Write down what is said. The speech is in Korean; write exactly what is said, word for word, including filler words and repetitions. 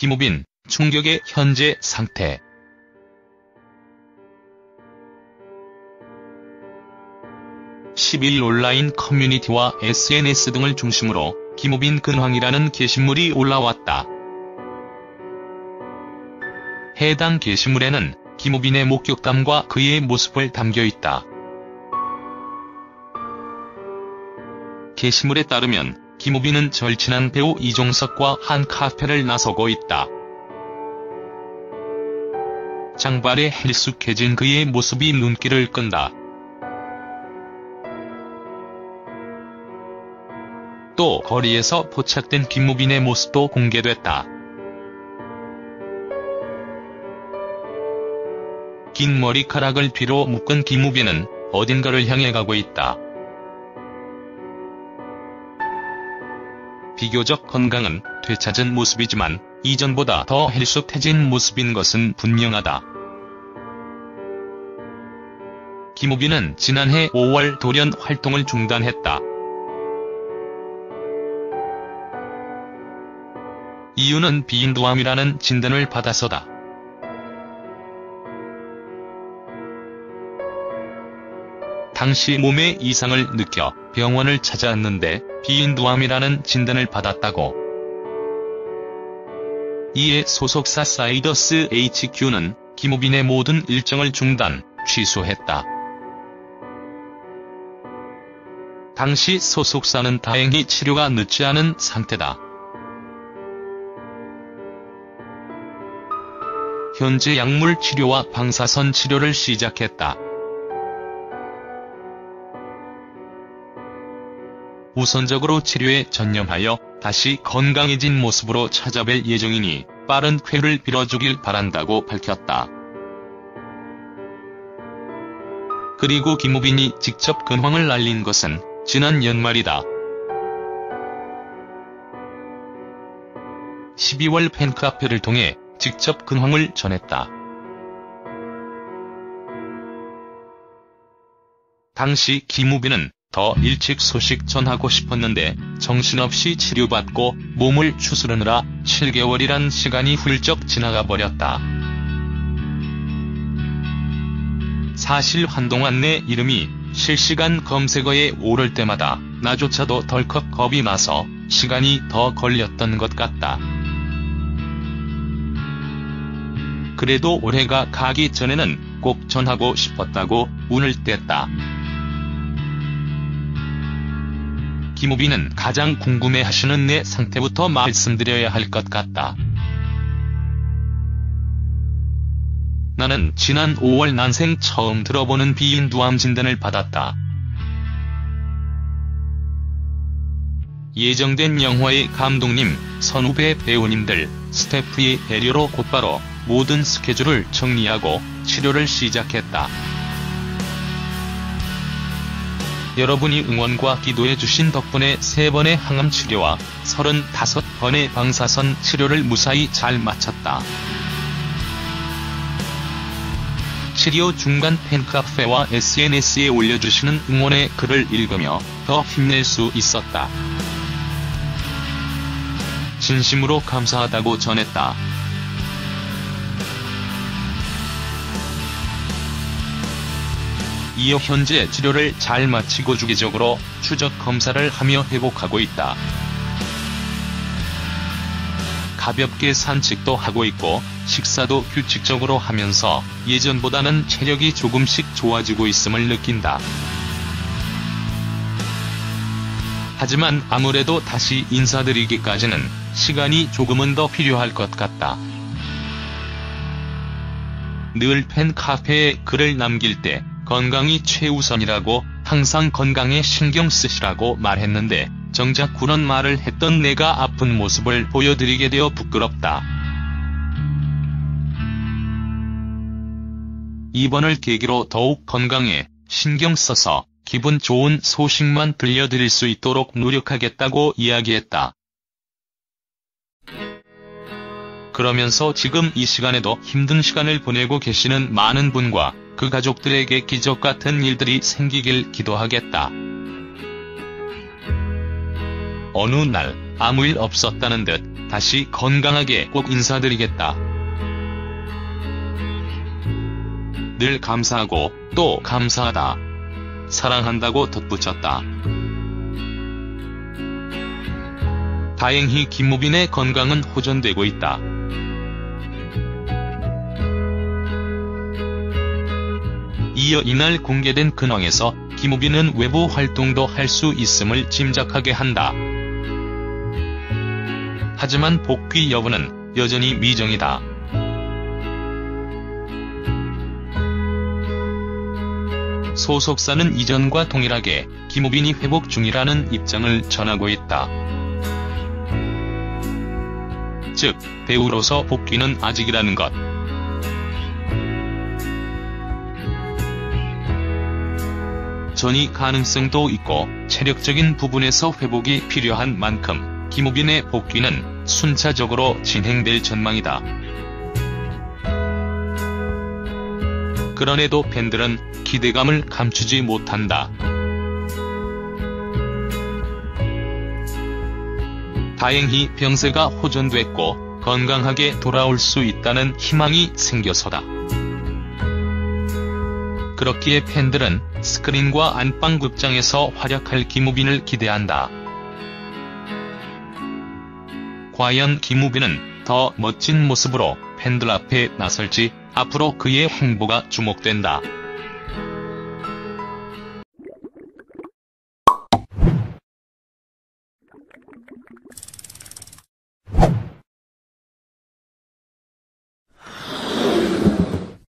김우빈, 충격의 현재 상태. 십일 온라인 커뮤니티와 에스엔에스 등을 중심으로 김우빈 근황이라는 게시물이 올라왔다. 해당 게시물에는 김우빈의 목격담과 그의 모습을 담겨있다. 게시물에 따르면 김우빈은 절친한 배우 이종석과 한 카페를 나서고 있다. 장발에 헬쑥해진 그의 모습이 눈길을 끈다. 또 거리에서 포착된 김우빈의 모습도 공개됐다. 긴 머리카락을 뒤로 묶은 김우빈은 어딘가를 향해 가고 있다. 비교적 건강은 되찾은 모습이지만 이전보다 더 헬쑥해진 모습인 것은 분명하다. 김우빈은 지난해 오월 돌연 활동을 중단했다. 이유는 비인두암이라는 진단을 받아서다. 당시 몸에 이상을 느껴 병원을 찾아왔는데 비인두암이라는 진단을 받았다고. 이에 소속사 사이더스 에이치큐는 김우빈의 모든 일정을 중단, 취소했다. 당시 소속사는 다행히 치료가 늦지 않은 상태다. 현재 약물 치료와 방사선 치료를 시작했다. 우선적으로 치료에 전념하여 다시 건강해진 모습으로 찾아뵐 예정이니 빠른 쾌를 빌어주길 바란다고 밝혔다. 그리고 김우빈이 직접 근황을 알린 것은 지난 연말이다. 십이월 팬카페를 통해 직접 근황을 전했다. 당시 김우빈은 더 일찍 소식 전하고 싶었는데 정신없이 치료받고 몸을 추스르느라 칠 개월이란 시간이 훌쩍 지나가 버렸다. 사실 한동안 내 이름이 실시간 검색어에 오를 때마다 나조차도 덜컥 겁이 나서 시간이 더 걸렸던 것 같다. 그래도 올해가 가기 전에는 꼭 전하고 싶었다고 운을 뗐다. 김우빈은 가장 궁금해하시는 내 상태부터 말씀드려야 할 것 같다. 나는 지난 오월 난생 처음 들어보는 비인두암 진단을 받았다. 예정된 영화의 감독님, 선후배 배우님들, 스태프의 배려로 곧바로 모든 스케줄을 정리하고 치료를 시작했다. 여러분이 응원과 기도해주신 덕분에 세 번의 항암 치료와 서른다섯 번의 방사선 치료를 무사히 잘 마쳤다. 치료 중간 팬카페와 에스엔에스에 올려주시는 응원의 글을 읽으며 더 힘낼 수 있었다. 진심으로 감사하다고 전했다. 이어 현재 치료를 잘 마치고 주기적으로 추적 검사를 하며 회복하고 있다. 가볍게 산책도 하고 있고 식사도 규칙적으로 하면서 예전보다는 체력이 조금씩 좋아지고 있음을 느낀다. 하지만 아무래도 다시 인사드리기까지는 시간이 조금은 더 필요할 것 같다. 늘 팬카페에 글을 남길 때 건강이 최우선이라고 항상 건강에 신경 쓰시라고 말했는데 정작 그런 말을 했던 내가 아픈 모습을 보여드리게 되어 부끄럽다. 이번을 계기로 더욱 건강에 신경 써서 기분 좋은 소식만 들려드릴 수 있도록 노력하겠다고 이야기했다. 그러면서 지금 이 시간에도 힘든 시간을 보내고 계시는 많은 분과 그 가족들에게 기적 같은 일들이 생기길 기도하겠다. 어느 날 아무 일 없었다는 듯 다시 건강하게 꼭 인사드리겠다. 늘 감사하고 또 감사하다. 사랑한다고 덧붙였다. 다행히 김우빈의 건강은 호전되고 있다. 이어 이날 공개된 근황에서 김우빈은 외부 활동도 할 수 있음을 짐작하게 한다. 하지만 복귀 여부는 여전히 미정이다. 소속사는 이전과 동일하게 김우빈이 회복 중이라는 입장을 전하고 있다. 즉, 배우로서 복귀는 아직이라는 것. 전이 가능성도 있고 체력적인 부분에서 회복이 필요한 만큼 김우빈의 복귀는 순차적으로 진행될 전망이다. 그런데도 팬들은 기대감을 감추지 못한다. 다행히 병세가 호전됐고 건강하게 돌아올 수 있다는 희망이 생겨서다. 그렇기에 팬들은 스크린과 안방극장에서 활약할 김우빈을 기대한다. 과연 김우빈은 더 멋진 모습으로 팬들 앞에 나설지 앞으로 그의 행보가 주목된다.